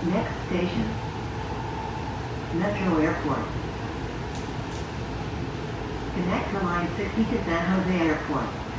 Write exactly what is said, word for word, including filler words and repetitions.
Next station, Metro Airport. Connect to Line sixty to San Jose Airport.